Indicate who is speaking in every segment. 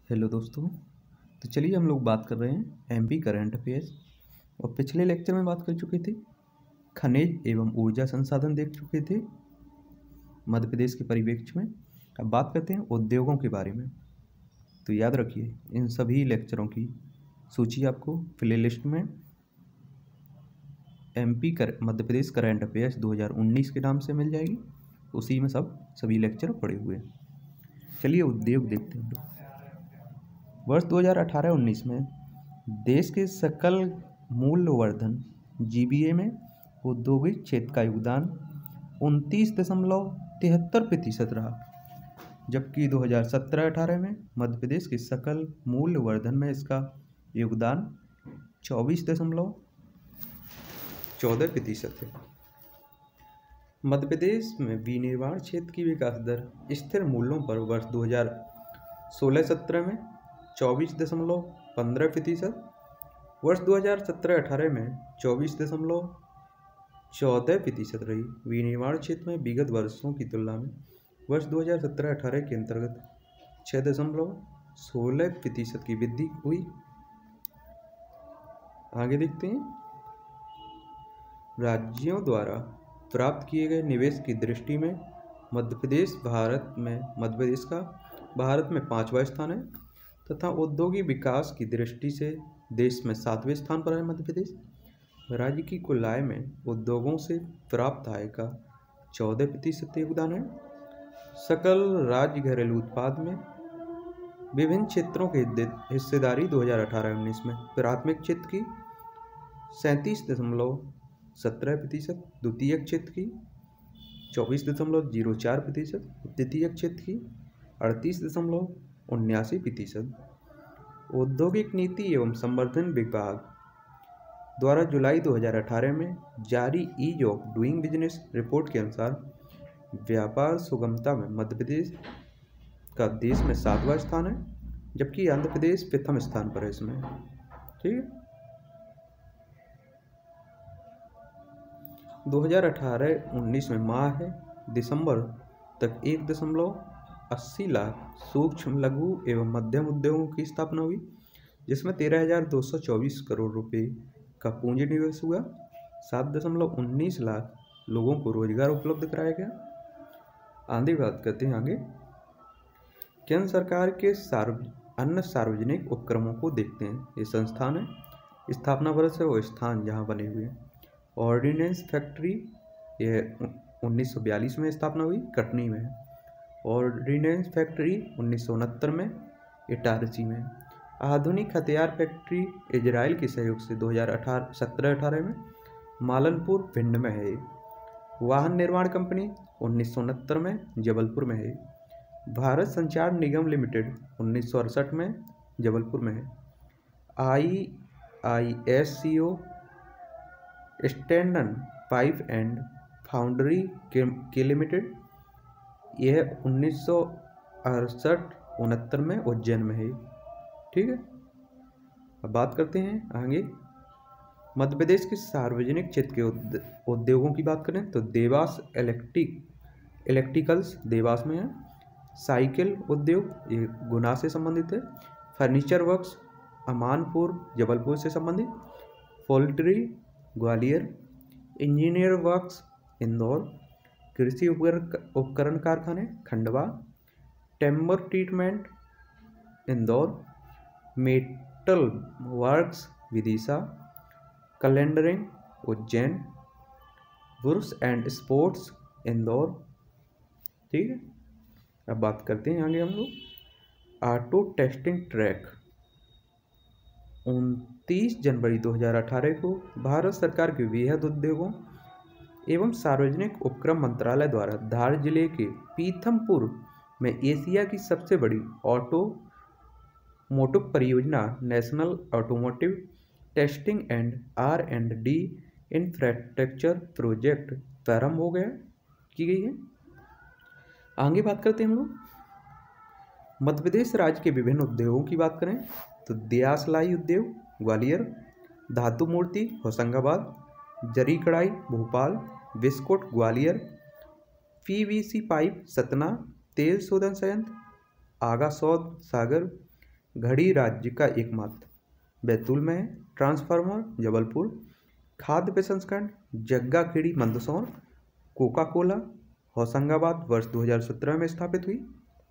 Speaker 1: Hello दोस्तों। तो चलिए हम लोग बात कर रहे हैं एमपी करंट अफेयर्स। और पिछले लेक्चर में बात कर चुके थे, खनिज एवं ऊर्जा संसाधन देख चुके थे मध्य प्रदेश के परिप्रेक्ष्य में। अब बात करते हैं उद्योगों के बारे में। तो याद रखिए, इन सभी लेक्चरों की सूची आपको प्ले लिस्ट में मध्य प्रदेश करंट अफेयर्स 2019 के नाम से मिल जाएगी। उसी में सभी लेक्चर पड़े हुए हैं। चलिए उद्योग देखते हैं हम लोग। वर्ष 2018-19 में देश के सकल मूल्यवर्धन जीबीए में औद्योगिक क्षेत्र का योगदान 29.73% रहा, जबकि 2017-18 में मध्य प्रदेश के सकल मूल्यवर्धन में इसका योगदान 24.14% है। मध्य प्रदेश में विनिर्माण क्षेत्र की विकास दर स्थिर मूल्यों पर वर्ष 2016-17 में 24.15%, वर्ष 2017-18 में 24.14% रही। विनिर्माण क्षेत्र में विगत वर्षों की तुलना में वर्ष 2017-18 के अंतर्गत 6.16% की वृद्धि हुई। आगे देखते हैं, राज्यों द्वारा प्राप्त किए गए निवेश की दृष्टि में मध्य प्रदेश का भारत में 5वां स्थान है तथा औद्योगिक विकास की दृष्टि से देश में 7वें स्थान पर है मध्य प्रदेश। राज्य की कुल आय में उद्योगों से प्राप्त आय का 14% योगदान है। सकल राज्य घरेलू उत्पाद में विभिन्न क्षेत्रों की हिस्सेदारी 2018-19 में प्राथमिक क्षेत्र की 37.17%, द्वितीयक क्षेत्र की 24.04%, तृतीयक क्षेत्र की 38.79%। औद्योगिक नीति एवं संवर्धन विभाग द्वारा जुलाई 2018 में जारी ease of doing business report के अनुसार व्यापार सुगमता में मध्य प्रदेश का देश में 7वां स्थान है, जबकि आंध्र प्रदेश प्रथम स्थान पर है इसमें। ठीक है। 2018-19 में माह है दिसंबर तक 1.80 लाख सूक्ष्म लघु एवं मध्यम उद्योगों की स्थापना हुई, जिसमें 13,224 करोड़ रुपए का पूंजी निवेश हुआ। 7.19 लाख लोगों को रोजगार उपलब्ध कराया गया। आगे बात करते हैं केंद्र सरकार के अन्य सार्वजनिक उपक्रमों को देखते हैं। ये संस्थान है, स्थापना वर्ष है वो स्थान जहाँ बने हुए हैं। ऑर्डिनेंस फैक्ट्री, यह 1942 में स्थापना हुई, कटनी में है। ऑर्डिनेंस फैक्ट्री 1969 में इटारसी में। आधुनिक हथियार फैक्ट्री इजराइल के सहयोग से 2017-18 में मालनपुर भिंड में है। वाहन निर्माण कंपनी 1969 में जबलपुर में है। भारत संचार निगम लिमिटेड 1968 में जबलपुर में है। IISCO standard pipe and foundry के लिमिटेड, यह 1968-69 में उज्जैन में है। ठीक है। अब बात करते हैं आगे मध्य प्रदेश के सार्वजनिक क्षेत्र के उद्योगों की बात करें तो देवास इलेक्ट्रिकल्स देवास में है। साइकिल उद्योग ये गुना से संबंधित है। फर्नीचर वर्क्स अमानपुर जबलपुर से संबंधित। Poultry Gwalior. Engineer works Indore. कृषि उपकरण कारखाने Khandwa. Timber treatment Indore. Metal works Vidisha. Calendering Ujjain. वुर्स एंड स्पोर्ट्स इंदौर। ठीक है। अब बात करते हैं आगे हम लोग ऑटो टेस्टिंग ट्रैक। 29 जनवरी 2018 को भारत सरकार के वृहद उद्योगों एवं सार्वजनिक उपक्रम मंत्रालय द्वारा धार जिले के पीथमपुर में एशिया की सबसे बड़ी ऑटोमोटिव परियोजना national automotive testing and R&D infrastructure project प्रारंभ की गई है। आगे बात करते हैं हम लोग मध्य प्रदेश राज्य के विभिन्न उद्योगों की बात करें तो दियासलाई उद्योग ग्वालियर। धातु मूर्ति होशंगाबाद। जरी कढ़ाई Bhopal. Biscuit Gwalior. PVC pipe Satna. तेल शोधन संयंत्र आगासौद सागर। घड़ी राज्य का एकमात्र, बैतूल में है। ट्रांसफार्मर जबलपुर। खाद्य प्रसंस्करण जग्गा खेड़ी मंदसौर। कोका कोला होशंगाबाद वर्ष 2017 में स्थापित हुई।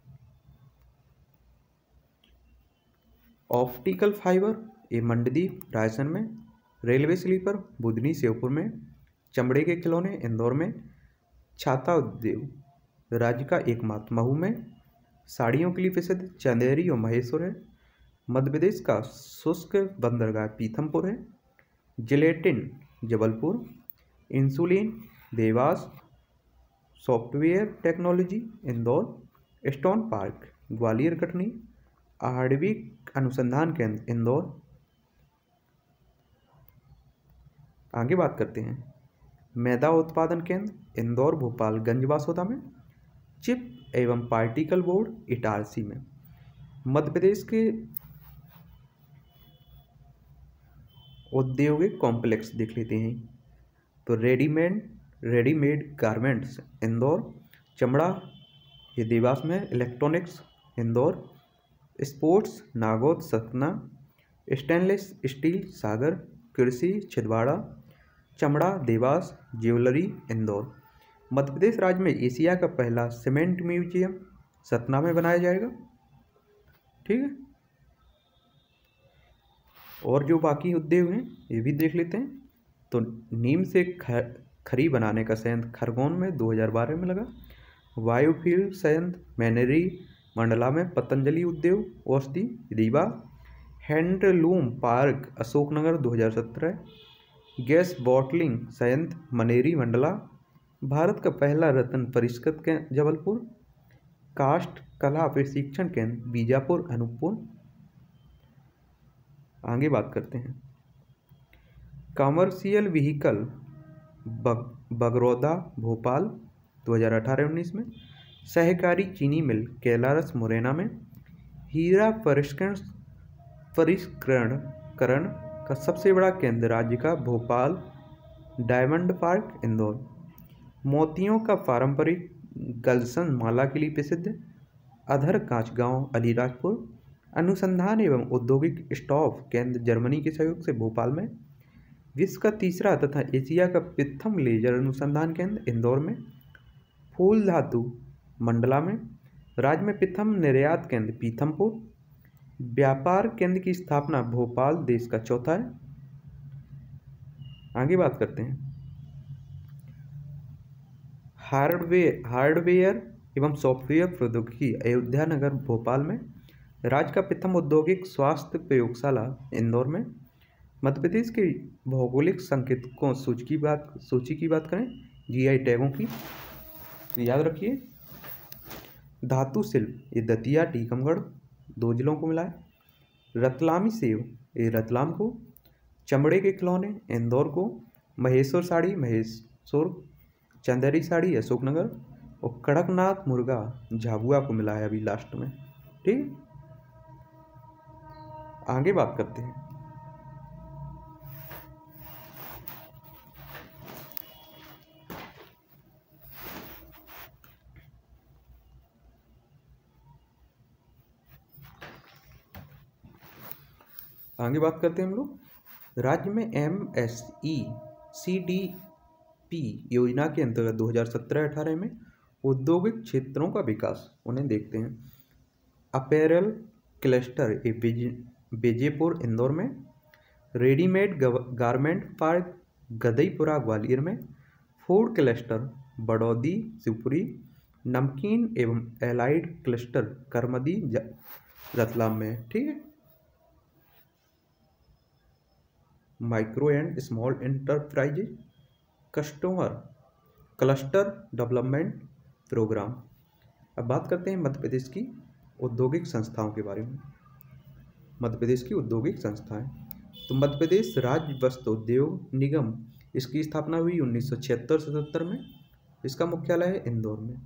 Speaker 1: ऑप्टिकल फाइबर ये मंडदीप रायसेन में। रेलवे स्लीपर बुधनी श्योपुर में। चमड़े के खिलौने इंदौर में। छाता उद्योग राज्य का एकमात्र महू में। साड़ियों के लिए प्रसिद्ध चंदेरी और महेश्वर है। मध्य प्रदेश का शुष्क बंदरगाह पीथमपुर है। Gelatin Jabalpur. Insulin Dewas. Software technology Indore. Stone park Gwalior Katni. आणविक अनुसंधान केंद्र इंदौर। आगे बात करते हैं मैदा उत्पादन केंद्र इंदौर भोपाल गंज बासोदा में। चिप एवं पार्टिकल बोर्ड इटारसी में। मध्य प्रदेश के औद्योगिक कॉम्प्लेक्स देख लेते हैं तो रेडीमेड गारमेंट्स इंदौर। चमड़ा ये देवास में। Electronics Indore. Sports Nagod Satna. Stainless steel Sagar. कृषि छिंदवाड़ा। चमड़ा देवास। ज्वेलरी इंदौर। मध्य प्रदेश राज्य में एशिया का पहला सीमेंट म्यूजियम सतना में बनाया जाएगा। ठीक है, और जो बाकी उद्योग हैं ये भी देख लेते हैं। तो नीम से खरी बनाने का संयंत्र खरगोन में 2012 में लगा। बायोफ्यूल संयंत्र मैनेरी मंडला में। पतंजलि उद्योग औषधि Rewa. Handloom park Ashoknagar 2017। Gas bottling संयंत्र मनेरी मंडला। भारत का पहला रत्न परिष्कृत केंद्र जबलपुर। काष्ठ कला प्रशिक्षण केंद्र बीजापुर अनूपपुर। आगे बात करते हैं कमर्शियल व्हीकल बगरौदा भोपाल 2018-19 में। सहकारी चीनी मिल कैलारस मुरैना में। हीरा परिष्करण का सबसे बड़ा केंद्र राज्य का भोपाल डायमंड पार्क इंदौर। मोतियों का पारंपरिक गलसन माला के लिए प्रसिद्ध अधर कांच गांव अलीराजपुर। अनुसंधान एवं औद्योगिक स्टॉफ केंद्र जर्मनी के सहयोग से भोपाल में। विश्व का तीसरा तथा एशिया का प्रथम लेजर अनुसंधान केंद्र इंदौर में। फूल धातु मंडला में। राज्य में प्रथम निर्यात केंद्र पीथमपुर। व्यापार केंद्र की स्थापना भोपाल देश का चौथा है। आगे बात करते हैं हार्डवेयर एवं सॉफ्टवेयर प्रौद्योगिकी अयोध्या नगर भोपाल में। राज्य का प्रथम औद्योगिक स्वास्थ्य प्रयोगशाला इंदौर में। मध्य प्रदेश के भौगोलिक संकेतकों सूची की बात करें जीआई टैगों की तो याद रखिए धातु शिल्प ये दतिया टीकमगढ़ 2 जिलों को मिला है। रतलामी सेव ये रतलाम को। चमड़े के खिलौने इंदौर को। महेश्वर साड़ी महेश्वर। चंदेरी साड़ी अशोकनगर। और कड़कनाथ मुर्गा झाबुआ को मिला है अभी लास्ट में। ठीक, आगे बात करते हैं हम लोग राज्य में MSE CDP योजना के अंतर्गत 2017-18 में औद्योगिक क्षेत्रों का विकास उन्हें देखते हैं। अपैरल क्लस्टर बेजेपुर इंदौर में। Readymade garment park Gadaipura Gwalior में। Food cluster Badodi Shivpuri. नमकीन एवं एलाइड क्लस्टर करमदी रतलाम में। ठीक है, micro and small enterprises customer cluster development programme. अब बात करते हैं मध्य प्रदेश की औद्योगिक संस्थाओं के बारे में। मध्य प्रदेश की औद्योगिक संस्थाएं तो मध्य प्रदेश राज्य वस्त्र उद्योग निगम इसकी स्थापना हुई 1976-77 में। इसका मुख्यालय है इंदौर में।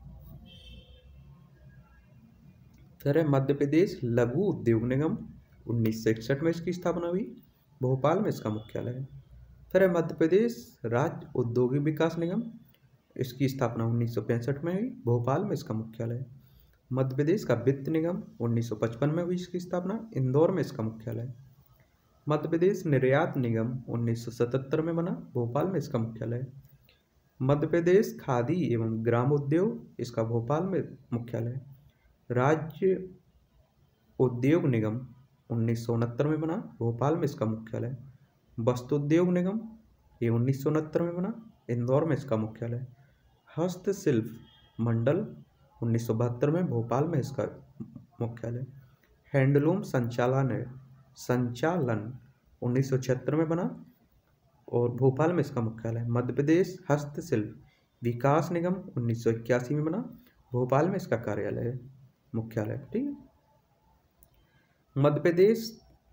Speaker 1: फिर है मध्य प्रदेश लघु उद्योग निगम 1961 में इसकी स्थापना हुई। भोपाल में इसका मुख्यालय है। फिर है मध्य प्रदेश राज्य औद्योगिक विकास निगम इसकी स्थापना 1965 में हुई। भोपाल में इसका मुख्यालय है। मध्य प्रदेश का वित्त निगम 1955 में हुई इसकी स्थापना, इंदौर में इसका मुख्यालय। मध्य प्रदेश निर्यात निगम 1977 में बना, भोपाल में इसका मुख्यालय। मध्य प्रदेश खादी एवं ग्रामोद्योग, इसका भोपाल में मुख्यालय। राज्य उद्योग निगम 1969 में बना, भोपाल में इसका मुख्यालय। वस्त्रोद्योग निगम ये 1969 में बना, इंदौर में इसका मुख्यालय। हस्तशिल्प मंडल 1972 में, भोपाल में इसका मुख्यालय। हैंडलूम संचालन 1976 में बना और भोपाल में इसका मुख्यालय। मध्य प्रदेश हस्तशिल्प विकास निगम 1981 में बना, भोपाल में इसका कार्यालय मुख्यालय। ठीक है। मध्य प्रदेश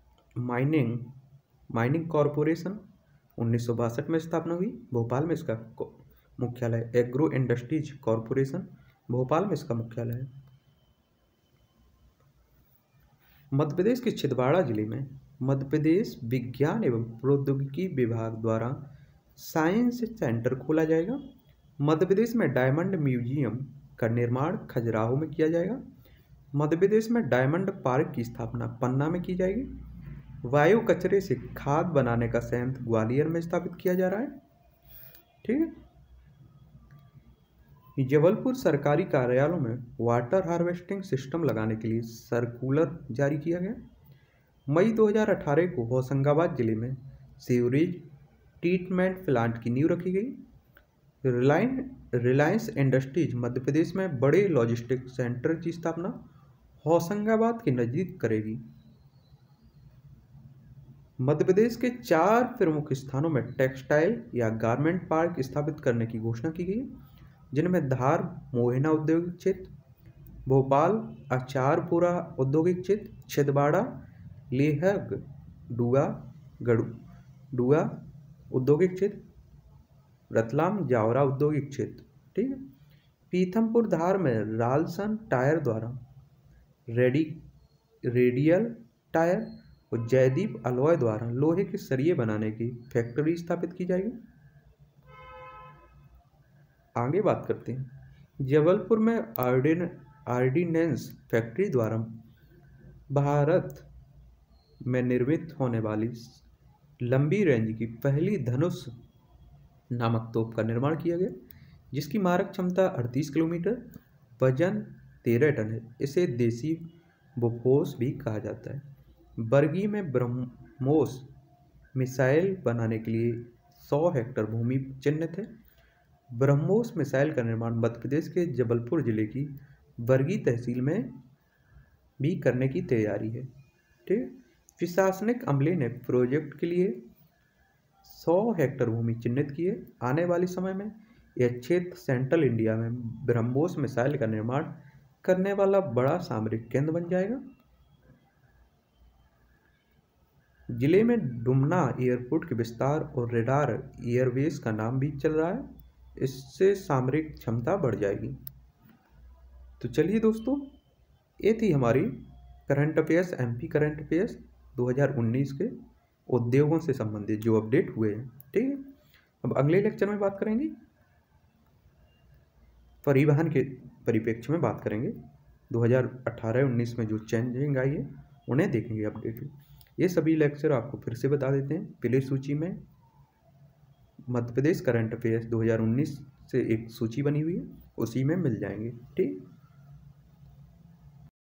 Speaker 1: माइनिंग कॉरपोरेशन 1962 में स्थापना हुई, भोपाल में इसका मुख्यालय। एग्रो इंडस्ट्रीज कॉरपोरेशन, भोपाल में इसका मुख्यालय है। मध्य प्रदेश के छिंदवाड़ा जिले में मध्य प्रदेश विज्ञान एवं प्रौद्योगिकी विभाग द्वारा साइंस सेंटर खोला जाएगा। मध्य प्रदेश में डायमंड म्यूजियम का निर्माण खजुराहो में किया जाएगा। मध्य प्रदेश में डायमंड पार्क की स्थापना पन्ना में की जाएगी। वायु कचरे से खाद बनाने का संयंत्र ग्वालियर में स्थापित किया जा रहा है। ठीक है। जबलपुर सरकारी कार्यालयों में वाटर हार्वेस्टिंग सिस्टम लगाने के लिए सर्कुलर जारी किया गया। मई 2018 को होशंगाबाद जिले में सीवरेज ट्रीटमेंट प्लांट की नींव रखी गई। रिलायंस इंडस्ट्रीज मध्य प्रदेश में बड़े लॉजिस्टिक सेंटर की स्थापना होशंगाबाद के नजदीक करेगी। मध्य प्रदेश के 4 प्रमुख स्थानों में टेक्सटाइल या गारमेंट पार्क स्थापित करने की घोषणा की गई, जिनमें धार मोहिना औद्योगिक क्षेत्र, भोपाल आचारपुरा औद्योगिक क्षेत्र, छिंदवाड़ा लेहग डुआ औद्योगिक क्षेत्र, रतलाम जावरा औद्योगिक क्षेत्र। ठीक है। पीथमपुर धार में रालसन टायर द्वारा रेडियल टायर और जयदीप अलॉय द्वारा लोहे के सरिये बनाने की फैक्ट्री स्थापित की जाएगी। आगे बात करते हैं। जबलपुर में आर्डिनेंस फैक्ट्री द्वारा भारत में निर्मित होने वाली लंबी रेंज की पहली धनुष नामक तोप का निर्माण किया गया, जिसकी मारक क्षमता 38 किलोमीटर, वजन 13 टन है। इसे देसी बोफोर्स भी कहा जाता है। बरगी में ब्रह्मोस मिसाइल बनाने के लिए 100 हेक्टेयर भूमि चिन्हित है। ब्रह्मोस मिसाइल का निर्माण मध्य प्रदेश के जबलपुर जिले की बरगी तहसील में भी करने की तैयारी है। ठीक। प्रशासनिक अमले ने प्रोजेक्ट के लिए 100 हेक्टेयर भूमि चिन्हित की है। आने वाले समय में यह क्षेत्र सेंट्रल इंडिया में ब्रह्मोस मिसाइल का निर्माण करने वाला बड़ा सामरिक केंद्र बन जाएगा। जिले में डुमना एयरपोर्ट के विस्तार और रेडार एयरबेस का नाम भी चल रहा है, इससे सामरिक क्षमता बढ़ जाएगी। तो चलिए दोस्तों, ये थी हमारी current affairs MP current affairs 2019 के उद्योगों से संबंधित जो अपडेट हुए हैं। ठीक है। अब अगले लेक्चर में बात करेंगे परिवहन के परिप्रेक्ष्य में बात करेंगे। 2018-19 में जो चेंजिंग आई है उन्हें देखेंगे अपडेट। ये सभी लेक्चर आपको फिर से बता देते हैं। प्ले सूची में मध्य प्रदेश करंट अफेयर्स 2019 से एक सूची बनी हुई है, उसी में मिल जाएंगे। ठीक।